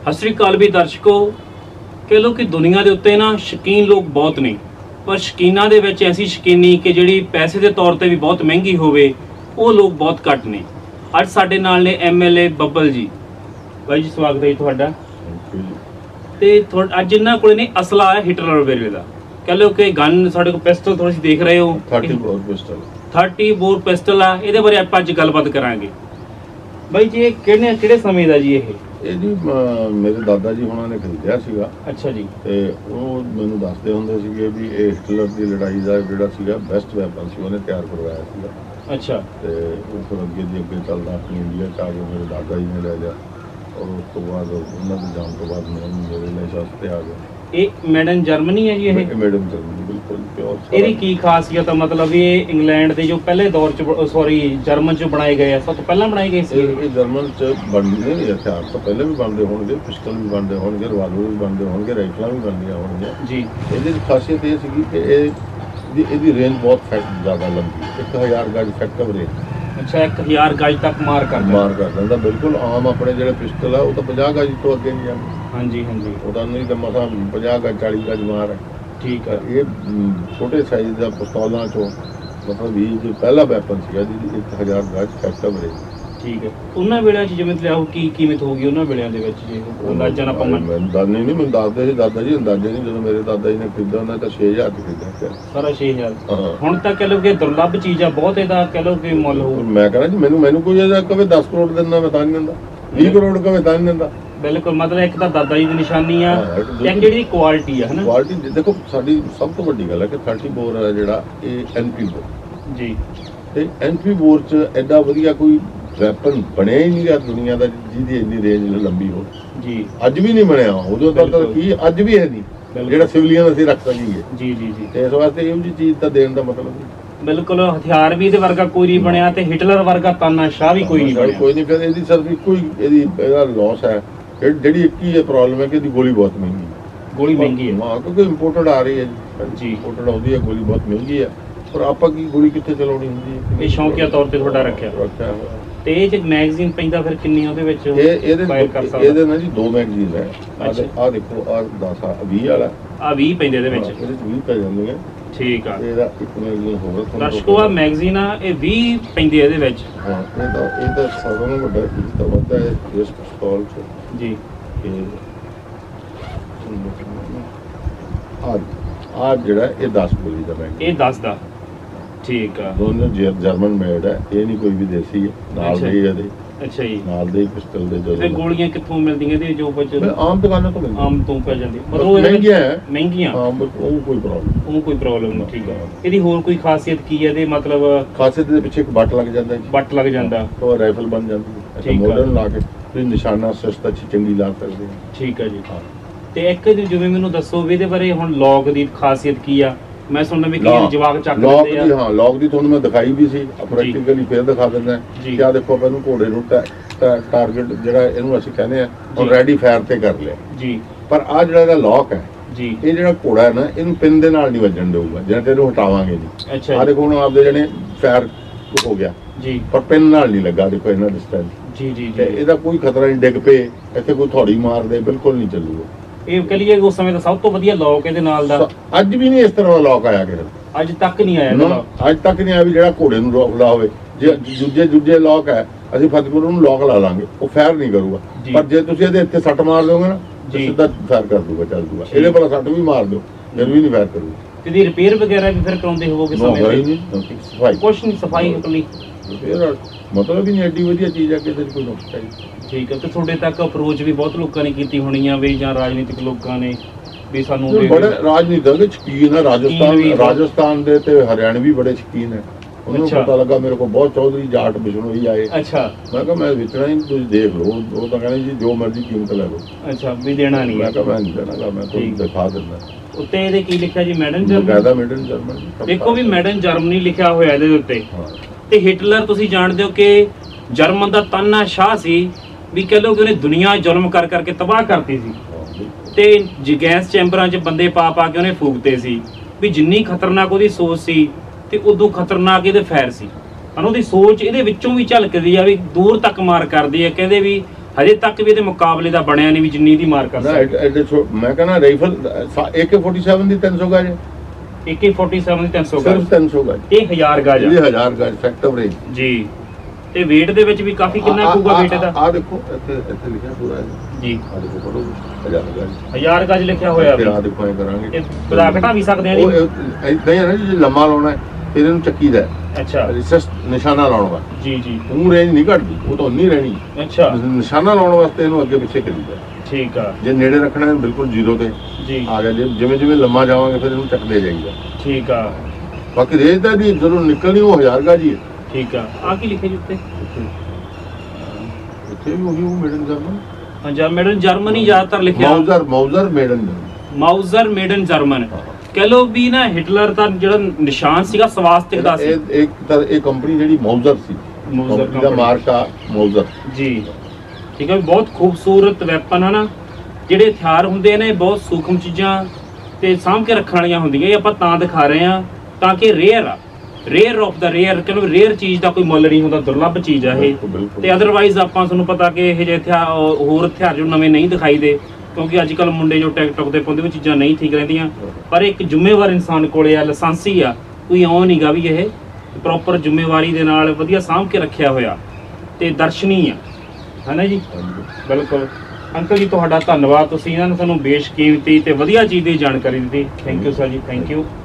ਸਤਿ ਸ਼੍ਰੀ ਅਕਾਲ ਵੀ ਦਰਸ਼ਕੋ। ਕਹ ਲੋ ਕਿ ਦੁਨੀਆ ਦੇ ਉੱਤੇ ਨਾ ਸ਼ੌਕੀਨ ਲੋਕ ਬਹੁਤ ਨੇ, ਪਰ ਸ਼ੌਕੀਨਾਂ ਦੇ ਵਿੱਚ ਐਸੀ ਸ਼ੌਕੀਨੀ ਕਿ ਜਿਹੜੀ ਪੈਸੇ ਦੇ ਤੌਰ ਤੇ ਵੀ ਬਹੁਤ ਮਹਿੰਗੀ ਹੋਵੇ, ਉਹ ਲੋਕ ਬਹੁਤ ਘੱਟ ਨੇ। ਅੱਜ ਸਾਡੇ ਨਾਲ ਨੇ MLA ਬੱਬਲ ਜੀ। ਬਾਈ ਜੀ ਸਵਾਗਤ ਹੈ ਜੀ ਤੁਹਾਡਾ। ਤੇ ਅੱਜ ਇਹਨਾਂ ਕੋਲੇ ਨੇ ਅਸਲਾ ਆਇਆ ਹਿਟਲਰ ਵੇਲੇ ਦਾ। ਕਹ ਲੋ ਕਿ ਗਨ ਸਾਡੇ ਕੋਲ ਪਿਸਟਲ ਥੋੜੀ ਜਿਹੀ ਦੇਖ ਰਹੇ ਹੋ, 30 ਬੋਰ ਪਿਸਟਲ ਆ। ਇਹਦੇ ਬਾਰੇ ਆਪਾਂ ਅੱਜ ਗੱਲਬਾਤ ਕਰਾਂਗੇ। ਬਾਈ ਜੀ ਇਹ ਕਿਹੜੇ ਸਮੇਂ ਦਾ ਜੀ? ਇਹ ਜੀ ਮੇਰੇ ਦਾਦਾ ਜੀ ਉਹਨਾਂ ਨੇ ਖਰੀਦਿਆ ਸੀਗਾ। ਅੱਛਾ ਜੀ। ਤੇ ਉਹ ਮੈਨੂੰ ਦੱਸਦੇ ਹੁੰਦੇ ਸੀਗੇ ਵੀ ਇਹ ਹਿਟਲਰ ਦੀ ਲੜਾਈ ਦਾ ਜਿਹੜਾ ਸੀਗਾ ਬੈਸਟ ਵੈਪਨ ਸੀ, ਉਹਨੇ ਤਿਆਰ ਕਰਵਾਇਆ ਸੀਗਾ। ਅੱਛਾ। ਤੇ ਉਹ ਫਿਰ ਅੱਗੇ ਚੱਲਦਾ ਆਪਣੀ ਇੰਡੀਆ 'ਚ ਆ ਕੇ ਮੇਰੇ ਦਾਦਾ ਜੀ ਨੇ ਲੈ ਲਿਆ, ਔਰ ਉਸ ਤੋਂ ਬਾਅਦ ਉਹਨਾਂ ਦੇ ਜਾਣ ਤੋਂ ਬਾਅਦ ਮੇਰੇ ਲਈ ਸਸਤੇ ਆ ਗਏ। ਇਹ ਮੇਡ ਇਨ ਜਰਮਨੀ ਹੈ ਜੀ? ਇਹ ਮੇਡ ਇਨ ਜਰਮਨੀ ਬਿਲਕੁਲ ਪਿਓਰ। ਇਹਦੀ ਕੀ ਖਾਸੀਅਤ ਆ? ਮਤਲਬ ਇਹ ਇੰਗਲੈਂਡ ਦੇ ਜੋ ਪਹਿਲੇ ਦੌਰ ਚ ਜਰਮਨ ਚ ਬਣਾਏ ਗਏ ਆ, ਸਭ ਤੋਂ ਪਹਿਲਾਂ ਬਣਾਏ ਗਏ ਸੀ। ਇਹ ਜਰਮਨ ਚ ਬਣਦੇ ਨੇ ਹਥਿਆਰ ਤਾਂ ਪਹਿਲੇ ਵੀ ਬਣਦੇ ਹੋਣਗੇ, ਪਿਸਟਲ ਵੀ ਬਣਦੇ ਹੋਣਗੇ, ਰਿਵਾਲਵਰ ਵੀ ਬਣਦੇ ਹੋਣਗੇ, ਰਾਈਫਲਾਂ ਵੀ ਬਣਦੀਆਂ ਹੋਣਗੀਆਂ ਜੀ। ਇਹਦੀ ਖਾਸੀਅਤ ਇਹ ਸੀਗੀ ਕਿ ਇਹਦੀ ਰੇਂਜ ਬਹੁਤ ਜ਼ਿਆਦਾ ਲੰਬੀ, 1000 ਗਜ ਇਫੈਕਟਿਵ ਰੇਂਜ। ਅੱਛਾ, 1000 ਗਜ ਤੱਕ ਮਾਰ ਕਰ ਦਿੰਦਾ। ਬਿਲਕੁਲ ਆਮ ਆਪਣੇ ਜਿਹੜੇ ਪਿਸਟਲ ਆ ਉਹ ਤਾਂ 50 ਗਜ ਤੋਂ ਅੱਗੇ ਨਹੀਂ ਜਾਂਦੇ। ਹਾਂਜੀ ਹਾਂਜੀ। ਉਹਦਾ ਨਹੀਂ ਤਾਂ ਮਸਾਂ 50 ਗਜ 40 ਗਜ ਮਾਰ ਹੈ। ਠੀਕ ਹੈ। ਇਹ ਛੋਟੇ ਸਾਈਜ਼ ਦਾ ਪਿਸਤੌਲਾਂ ਚੋਂ ਮਤਲਬ ਵੀ ਜੋ ਪਹਿਲਾ ਵੈਪਨ ਸੀਗਾ ਜਿਹਦੀ 1000 ਗਜ ਇਫੈਕਟਿਵ ਰੇਂਜ। ਠੀਕ ਹੈ। ਉਹਨਾਂ ਵੇਲਿਆਂ 'ਚ ਜਿਵੇਂ ਲਿਆਓ ਕੀ ਕੀਮਤ ਹੋਊਗੀ ਉਹਨਾਂ ਵੇਲਿਆਂ ਦੇ ਵਿੱਚ ਜੀ? ਅੰਦਾਜ਼ਾ ਨਾ ਪਾਵਾਂ। ਮੈਨੂੰ ਦੱਸਦੇ ਸੀ ਦਾਦਾ ਜੀ, ਅੰਦਾਜ਼ੇ ਨਹੀਂ। ਜਦੋਂ ਮੇਰੇ ਦਾਦਾ ਜੀ ਨੇ ਖਰੀਦਿਆ ਉਹਨਾਂ ਤਾਂ 6000 ਚ ਖਰੀਦਿਆ ਸਾਰਾ। 6000 ਹੁਣ ਤਾਂ ਕਹ ਲਓ ਕਿ ਦੁਰਲੱਭ ਚੀਜ਼ ਆ ਬਹੁਤ, ਇਹਦਾ ਕਹ ਲਓ ਕਿ ਮੁੱਲ ਹੋਊ। ਮੈਂ ਕਹਿੰਦਾ ਜੀ ਮੈਨੂੰ ਕੋਈ ਇਹਦਾ ਕਵੇ 10 ਕਰੋੜ ਦਿੰਦਾ ਮੈਂ ਤਾਂ ਨਹੀਂ ਦਿੰਦਾ, 20 ਕਰੋੜ ਕਵੇ ਤਾਂ ਨਹੀਂ ਦਿੰਦਾ। ਬਿਲਕੁਲ। ਮਤਲਬ ਇੱਕ ਤਾਂ ਦਾਦਾ ਜੀ ਦੀ ਨਿਸ਼ਾਨੀ ਆ, ਇੱਕ ਜਿਹੜੀ ਕੁਆਲਿਟੀ ਆ, ਹਨਾ। ਕੁਆਲਿਟੀ ਦੇਖੋ, ਸਾਡੀ ਸਭ ਤੋਂ ਵੱਡੀ ਗੱਲ ਹੈ ਕਿ 30 ਬੋਰ ਹੈ ਜਿਹੜਾ ਇਹ NP ਬੋਰ ਜੀ। ਤੇ NP ਬੋਰ ਚ ਐਡਾ ਵਧੀਆ ਕੋਈ ਵੈਪਨ ਬਣਿਆ ਹੀ ਨਹੀਂ ਰਿਹਾ ਦੁਨੀਆ ਦਾ ਜਿਹਦੀ ਇੰਨੀ ਰੇਂਜ ਲੰਬੀ ਹੋ ਜੀ। ਅੱਜ ਵੀ ਨਹੀਂ ਬਣਿਆ, ਉਦੋਂ ਤੱਕ ਕੀ ਅੱਜ ਵੀ ਹੈ ਨਹੀਂ ਜਿਹੜਾ ਸਿਵਲੀਅਨ ਅਸੀਂ ਰੱਖ ਸਕੀਏ ਜੀ ਜੀ ਜੀ। ਤੇ ਇਸ ਵਾਸਤੇ ਇਹੋ ਜਿਹੀ ਚੀਜ਼ ਤਾਂ ਦੇਣ ਦਾ ਮਤਲਬ ਨਹੀਂ। ਬਿਲਕੁਲ। ਹਥਿਆਰ ਵੀ ਇਹਦੇ ਵਰਗਾ ਕੋਈ ਨਹੀਂ ਬਣਿਆ ਤੇ ਹਿਟਲਰ ਵਰਗਾ ਤਾਨਾਸ਼ਾਹ ਵੀ ਕੋਈ ਨਹੀਂ ਬਣਿਆ। ਕੋਈ ਨਹੀਂ। ਫਿਰ ਇਹਦੀ ਸਿਰਫ ਇੱਕੋ ਹੀ ਇਹਦਾ ਲਾਸ ਹੈ, ਜਿਹੜੀ ਇੱਕ ਹੀ ਪ੍ਰੋਬਲਮ ਹੈ ਕਿ ਇਹਦੀ ਗੋਲੀ ਬਹੁਤ ਮਹਿੰਗੀ ਹੈ। ਗੋਲੀ ਮਹਿੰਗੀ ਹੈ? ਹਾਂ, ਕਿਉਂਕਿ ਇੰਪੋਰਟਡ ਆ ਰਹੀ ਹੈ ਜੀ। ਇੰਪੋਰਟਡ ਆਉਂਦੀ ਹੈ, ਗੋਲੀ ਬਹੁਤ ਮਹਿੰਗੀ ਹੈ। ਪਰ ਆਪਾਂ ਕੀ ਗੋਲੀ ਕਿੱਥੇ ਚਲਾਉਣੀ ਹੁੰਦੀ ਹੈ? ਇਹ ਸ਼ੌਕੀਆ ਤੌਰ ਤੇ ਤੁਹਾਡਾ ਰੱਖਿਆ। ਤੇ ਇਹ ਚ ਮੈਗਜ਼ੀਨ ਪੈਂਦਾ ਫਿਰ ਕਿੰਨੀ ਉਹਦੇ ਵਿੱਚ? ਇਹਦੇ ਨਾਲ ਜੀ 2 ਮੈਗਜ਼ੀਨ ਹੈ। ਆਹ ਦੇਖੋ, ਆਹ 10 20 ਵਾਲਾ, ਆਹ 20 ਪੈਂਦੇ ਇਹਦੇ ਵਿੱਚ। ਇਹਦੇ ਚ 20 ਪੈ ਜਾਂਦੀਆਂ। ਠੀਕ ਆ। ਇਹਦਾ ਇੱਕ ਮੈਗਜ਼ੀਨ ਹੋਰ ਦਰਸ਼ਕੋ, ਆ ਮੈਗਜ਼ੀਨ ਆ, ਇਹ 20 ਪੈਂਦੇ ਇਹਦੇ ਵਿੱਚ। ਹਾਂ, ਇਹਦਾ ਸਾਰਿਆਂ ਨਾਲੋਂ ਵੱਡਾ ਤਾਂ ਵੱਧਦਾ ਹੈ ਇਸ ਪਿਸਤੌਲ ਚ ਜੀ। ਆ ਜਿਹੜਾ ਇਹ 10 ਗੋਲੀ ਦਾ ਮੈਗਜ਼ੀਨ, ਇਹ 10 ਦਾ। ਠੀਕ ਆ। ਦੋਨੋਂ ਜਰਮਨ ਮੇਡ ਹੈ, ਇਹ ਨਹੀਂ ਕੋਈ ਵੀ ਦੇਸੀ ਹੈ। ਨਾਲ ਦੇ ਇਹਦੇ। ਅੱਛਾ ਜੀ। ਨਾਲ ਦੇ ਪਿਸਤਲ ਦੇ। ਜਦੋਂ ਗੋਲੀਆਂ ਕਿੱਥੋਂ ਮਿਲਦੀਆਂ ਇਹਦੇ? ਜੋ ਆਮ ਦੁਕਾਨਾਂ ਤੋਂ ਮਿਲਦੀਆਂ। ਆਮ ਤੋਂ ਪੈ ਜਾਂਦੀ, ਮਤਲਬ ਮਹਿੰਗੀਆਂ। ਹਾਂ, ਉਹ ਕੋਈ ਪ੍ਰੋਬਲਮ ਨਹੀਂ। ਠੀਕ ਆ। ਇਹਦੀ ਹੋਰ ਕੋਈ ਖਾਸੀਅਤ ਕੀ ਹੈ ਇਹਦੇ? ਮਤਲਬ ਖਾਸੀਅਤ ਦੇ ਪਿੱਛੇ ਇੱਕ ਬੱਟ ਲੱਗ ਜਾਂਦਾ ਜੀ। ਬੱਟ ਲੱਗ ਜਾਂਦਾ, ਉਹ ਰਾਈਫਲ ਬਣ ਜਾਂਦੀ ਹੈ। ਮਾਡਰਨ ਲਾ ਕੇ ਤੁਸੀਂ ਨਿਸ਼ਾਨਾ ਸਸਤਾ ਚੰਗੀ ਲਾ ਸਕਦੇ ਹੋ। ਠੀਕ ਹੈ ਜੀ। ਹਾਂ। ਤੇ ਇੱਕ ਜਿਵੇਂ ਮੈਨੂੰ ਦੱਸੋ ਵੀ ਇਹਦੇ ਬਾਰੇ ਹੁਣ ਲੋਕ ਦੀ ਖਾਸੀਅਤ ਕੀ ਆ? ਮੈਂ ਸੁਣਦਾ ਵੀ ਕਈ ਜਵਾਕ ਚੱਕ ਲੈਂਦੇ ਆ। ਹਾਂ, ਲੋਕ ਦੀ ਤੁਹਾਨੂੰ ਮੈਂ ਦਿਖਾਈ ਵੀ ਸੀ, ਪ੍ਰੈਕਟੀਕਲੀ ਫੇਰ ਦਿਖਾ ਦਿੰਦਾ ਜੀ। ਆਹ ਦੇਖੋ, ਮੈਨੂੰ ਘੋੜੇ ਨੂੰ ਟਾਰਗੇਟ ਜਿਹੜਾ ਇਹਨੂੰ ਅਸੀਂ ਕਹਿੰਦੇ ਆ ਆਲਰੇਡੀ ਫਾਇਰ ਤੇ ਕਰ ਲਿਆ ਜੀ। ਪਰ ਆਹ ਜਿਹੜਾ ਇਹਦਾ ਲੋਕ ਹੈ ਜੀ, ਇਹ ਜਿਹੜਾ ਘੋੜਾ ਹੈ ਨਾ, ਇਹਨੂੰ ਪਿੰਨ ਦੇ ਨਾਲ ਨਹੀਂ ਵੱਜਣ ਦੇਊਗਾ ਜਿਹੜਾ ਤੇ ਇਹਨੂੰ ਹਟਾਵਾਂਗੇ ਜੀ। ਅੱਛਾ। ਆਹ ਦੇਖੋ, ਹੁਣ ਆਪਦੇ ਜਿਹੜੇ ਫਾਇਰ ਹੋ ਗਿਆ ਜੀ, ਪਰ ਪਿੰਨ ਨਾਲ ਨਹੀਂ ਲੱਗਾ। ਦੇਖੋ ਇਹਨਾਂ ਡਿਸਟੈਂਸ ਜੀ ਜੀ। ਤੇ ਇਹਦਾ ਕੋਈ ਖਤਰਾ ਨਹੀਂ, ਡਿੱਗ ਪਏ ਇੱਥੇ ਕੋਈ ਥੋੜੀ ਮਾਰ ਦੇ, ਬਿਲਕੁਲ ਨਹੀਂ ਚੱਲੂਗਾ। ਇਹ ਕਹ ਲਈਏ ਉਸ ਸਮੇਂ ਦਾ ਸਭ ਤੋਂ ਵਧੀਆ ਲੋਕ ਇਹਦੇ ਨਾਲ ਦਾ। ਅੱਜ ਵੀ ਨਹੀਂ ਇਸ ਤਰ੍ਹਾਂ ਦਾ ਲੋਕ ਆਇਆ ਕਿਸੇ ਦਾ, ਅੱਜ ਤੱਕ ਨਹੀਂ ਆਇਆ। ਅੱਜ ਤੱਕ ਨਹੀਂ ਆਇਆ ਵੀ ਜਿਹੜਾ ਘੋੜੇ ਨੂੰ ਰੋਕਦਾ ਹੋਵੇ। ਜੇ ਦੂਜੇ ਲੋਕ ਹੈ, ਅਸੀਂ ਫਤਿਹਪੁਰ ਨੂੰ ਲੋਕ ਲਾ ਲਾਂਗੇ, ਉਹ ਫਾਇਰ ਨਹੀਂ ਕਰੂਗਾ। ਪਰ ਜੇ ਤੁਸੀਂ ਇਹਦੇ ਇੱਥੇ ਸੱਟ ਮਾਰ ਦੋਗੇ ਨਾ, ਸਿੱਧਾ ਫਾਇਰ ਕਰ ਦੂਗਾ, ਚੱਲ ਦੂਗਾ। ਇਹਦੇ ਪਰ ਸੱਟ ਵੀ ਮਾਰ ਦਿਓ, ਫਿਰ ਵੀ ਨਹੀਂ ਫਾਇਰ ਕਰੂਗਾ। ਇਹਦੀ ਰਿਪੇਅਰ ਵਗੈਰਾ ਵੀ ਫਿਰ ਕਰਾਉਂਦੇ ਹੋਵੋਗੇ ਸਮੇਂ ਤੇ? ਸਫਾਈ ਕੁਛ ਨਹੀਂ, ਸਫਾਈ ਇਕੱਲੀ। ਮਤਲਬ ਹੀ ਨਹੀਂ, ਐਡੀ ਵਧੀਆ ਚੀਜ਼ ਹੈ ਕਿ ਇਹਦੇ 'ਚ ਕੋਈ ਨੁਕਸ ਹੈ। ਠੀਕ ਹੈ। ਤੇ ਤੁਹਾਡੇ ਤੱਕ ਅਪਰੋਚ ਵੀ ਬਹੁਤ ਲੋਕਾਂ ਨੇ ਕੀਤੀ ਹੋਣੀ ਆ ਵੀ, ਜਾਂ ਰਾਜਨੀਤਿਕ ਲੋਕਾਂ ਨੇ ਵੀ ਸਾਨੂੰ? ਬੜੇ ਰਾਜਨੀਤਿਕ ਦੇ ਸ਼ੌਕੀਨ ਹੈ। ਰਾਜਸਥਾਨ ਦੇ ਤੇ ਹਰਿਆਣਵੀ ਬੜੇ ਸ਼ੌਕੀਨ ਹੈ। ਉਹਨੂੰ ਪਤਾ ਲੱਗਾ ਮੇਰੇ ਕੋਲ ਬਹੁਤ ਚੌਧਰੀ ਜਾਟ ਬਿਸ਼ਨੋਈ ਆਏ। ਅੱਛਾ। ਮੈਂ ਕਿਹਾ ਮੈਂ ਵੇਚਣਾ ਹੀ, ਤੁਸੀਂ ਦੇਖ ਲਓ। ਉਹ ਤਾਂ ਕਹਿੰਦੇ ਜੀ ਜੋ ਮਰਜ਼ੀ ਕੀਮਤ ਲੈ ਲਓ। ਅੱਛਾ, ਵੀ ਦੇਣਾ ਨਹੀਂ? ਮੈਂ ਕਿਹਾ ਮੈਂ ਨਹੀਂ ਦੇਣਾਗਾ, ਮੈਂ ਤੁਹਾਨੂੰ ਦਿਖਾ ਦਿੰਦਾ। ਉੱਤੇ ਇਹਦੇ ਕੀ ਲਿਖਿਆ ਜੀ? Made in Germany. ਕਾਇਦਾ ਮੇਡ ਇਨ ਜਰਮਨੀ। ਦੇਖੋ ਵੀ ਮੇਡ ਇਨ ਜਰਮਨੀ ਲਿਖਿਆ ਹੋਇਆ ਇਹਦੇ ਉੱਤੇ। ਤੇ ਹਿਟਲਰ ਤੁਸੀਂ ਜਾਣਦੇ ਹੋ ਕਿ ਜਰਮਨ ਦਾ ਤਾਨਾਸ਼ਾਹ ਸੀ, ਵੀ ਕਹ ਲਓ ਕਿ ਉਹਨੇ ਦੁਨੀਆ ਜ਼ੁਲਮ ਕਰ ਕਰਕੇ ਤਬਾਹ ਕਰਤੀ ਸੀ। ਤੇ ਗੈਸ ਚੈਂਬਰਾਂ 'ਚ ਬੰਦੇ ਪਾ ਕੇ ਉਹਨੇ ਫੂਕਤੇ ਸੀ। ਵੀ ਜਿੰਨੀ ਖਤਰਨਾਕ ਉਹਦੀ ਸੋਚ ਸੀ ਤੇ ਉਦੋਂ ਖਤਰਨਾਕ ਇਹਦੇ ਫੈਰ ਸੀ। ਉਹਦੀ ਸੋਚ ਇਹਦੇ ਵਿੱਚੋਂ ਵੀ ਝਲਕਦੀ ਆ, ਵੀ ਦੂਰ ਤੱਕ ਮਾਰ ਕਰਦੀ ਆ। ਕਹਿੰਦੇ ਵੀ ਹਜੇ ਤੱਕ ਵੀ ਇਹਦੇ ਮੁਕਾਬਲੇ ਦਾ ਬਣਿਆ ਨਹੀਂ ਵੀ ਜਿੰਨੀ ਦੀ ਮਾਰ ਕਰ ਸਕਦਾ। ਮੈਂ ਕਹਿੰਦਾ ਰਾਈਫਲ AK-47 ਦੀ 300 ਗਜ, AK-47 ਦੀ 300 ਸਿਰਫ 300 ਗਜ, ਇਹ 1000 ਗਜ, ਇਹ 1000 ਗਜ ਇਫੈਕਟਿਵ ਰੇਂਜ ਜੀ। ਤੇ weight ਦੇ ਵਿੱਚ ਵੀ ਕਾਫੀ ਕਿੰਨਾ ਹੋਊਗਾ weight ਇਹਦਾ? ਆ ਦੇਖੋ ਇੱਥੇ ਲਿਖਿਆ ਪੂਰਾ ਹੈ ਜੀ, ਆ ਦੇਖੋ ਪੜੋ 1000 ਗਜ, 1000 ਗਜ ਲਿਖਿਆ ਹੋਇਆ ਵੀ। ਆ ਦੇਖੋ ਐ ਕਰਾਂਗੇ ਇਹ ਵਧਾ ਘਟਾ ਵੀ ਸਕਦੇ ਆ ਜੀ। ਇਦਾਂ ਹੀ ਹੈ ਨਾ ਜੀ, ਲੰਮਾ ਲਾਉਣਾ ਹੈ ਫਿਰ ਇਹਨੂੰ ਚੱਕੀਦਾ। ਅੱਛਾ, ਰਿਸਸ ਨਿਸ਼ਾਨਾ ਲਾਉਣ ਵਾਸਤੇ ਜੀ ਜੀ, ਉਹ ਰੇਂਜ ਨਹੀਂ ਘਟਦੀ, ਉਹ ਤਾਂ ਉਨੀ ਰਹਿਣੀ। ਅੱਛਾ, ਨਿਸ਼ਾਨਾ ਲਾਉਣ ਵਾਸਤੇ ਇਹਨੂੰ ਅੱਗੇ ਪਿੱਛੇ ਕਰੀਦਾ। ਠੀਕ ਆ। ਜੇ ਨੇੜੇ ਰੱਖਣਾ ਹੈ ਬਿਲਕੁਲ ਜ਼ੀਰੋ ਤੇ ਜੀ ਆ ਗਿਆ, ਜਿਵੇਂ ਜਿਵੇਂ ਲੰਮਾ ਜਾਵਾਂਗੇ ਫਿਰ ਇਹਨੂੰ ਚੱਕਦੇ ਜਾਈਦਾ। ਠੀਕ ਆ। ਬਾਕੀ ਰੇਂਜ ਦਾ ਦੀ ਜਦੋਂ ਨਿਕਲਣੀ ਉਹ 1000 ਗਜ ਹੀ ਹੈ। ਠੀਕ ਆ। ਆ ਕੀ ਲਿਖਿਆ ਜੀ ਉੱਤੇ? ਇੱਥੇ ਵੀ ਉਹੀ ਮੇਡ ਇਨ ਜਰਮਨ। ਹਾਂ, ਮੇਡ ਇਨ ਜਰਮਨੀ ਜ਼ਿਆਦਾਤਰ ਲਿਖਿਆ। Mauser made in German, Mauser made in German. ਕਹ ਲੋ ਵੀ ਨਾ ਹਿਟਲਰ ਦਾ ਜਿਹੜਾ ਨਿਸ਼ਾਨ ਸੀਗਾ ਸਵਾਸਤਿਕ ਦਾ ਸੀ। ਇਹ ਕੰਪਨੀ ਜਿਹੜੀ ਮਾਊਜ਼ਰ ਸੀ, ਮਾਊਜ਼ਰ ਦਾ ਮਾਰਕਾ ਮਾਊਜ਼ਰ ਜੀ। ਠੀਕ ਹੈ, ਬਹੁਤ ਖੂਬਸੂਰਤ ਵੈਪਨ ਹਨ। ਜਿਹੜੇ ਹਥਿਆਰ ਹੁੰਦੇ ਨੇ ਬਹੁਤ ਸੂਖਮ ਚੀਜ਼ਾਂ ਤੇ ਸਾਂਭ ਕੇ ਰੱਖਣ ਵਾਲੀਆਂ ਹੁੰਦੀਆਂ। ਇਹ ਆਪਾਂ ਤਾਂ ਦਿਖਾ ਰਹੇ ਆ ਤਾਂ ਕਿ ਰੇਅਰ ਆਫ ਦਾ ਰੇਅਰ, ਕਹਿੰਦੇ ਰੇਅਰ ਚੀਜ਼ ਦਾ ਕੋਈ ਮੁੱਲ ਨਹੀਂ ਹੁੰਦਾ, ਦੁਰਲੱਭ ਚੀਜ਼ ਆ ਇਹ। ਤੇ ਅਦਰਵਾਈਜ਼ ਆਪਾਂ ਤੁਹਾਨੂੰ ਪਤਾ ਕਿ ਇਹ ਜਿਹੇ ਹਥਿਆਰ ਹੋਰ ਹਥਿਆਰ ਜੋ ਨਵੇਂ ਨਹੀਂ ਦਿਖਾਈ ਦੇ, ਕਿਉਂਕਿ ਅੱਜ ਕੱਲ੍ਹ ਮੁੰਡੇ ਜੋ ਟਿਕਟੌਕ ਦੇ ਪਾਉਂਦੇ ਉਹ ਚੀਜ਼ਾਂ ਨਹੀਂ ਠੀਕ ਰਹਿੰਦੀਆਂ। ਪਰ ਇੱਕ ਜ਼ਿੰਮੇਵਾਰ ਇਨਸਾਨ ਕੋਲੇ ਆ, ਲਾਇਸੈਂਸੀ ਆ, ਕੋਈ ਇਉਂ ਨਹੀਂਗਾ ਵੀ ਇਹ ਪ੍ਰੋਪਰ ਜ਼ਿੰਮੇਵਾਰੀ ਦੇ ਨਾਲ ਵਧੀਆ ਸਾਂਭ ਕੇ ਰੱਖਿਆ ਹੋਇਆ ਤੇ ਦਰਸ਼ਨੀ ਆ, ਹੈ ਨਾ ਜੀ। ਬਿਲਕੁਲ ਅੰਕਲ ਜੀ, ਤੁਹਾਡਾ ਧੰਨਵਾਦ, ਤੁਸੀਂ ਇਹਨਾਂ ਨੂੰ ਸਾਨੂੰ ਬੇਸ਼ਕੀਮਤੀ ਤੇ ਵਧੀਆ ਚੀਜ਼ ਦੀ ਜਾਣਕਾਰੀ ਦਿੱਤੀ। ਥੈਂਕ ਯੂ ਸਰ ਜੀ, ਥੈਂਕ ਯੂ।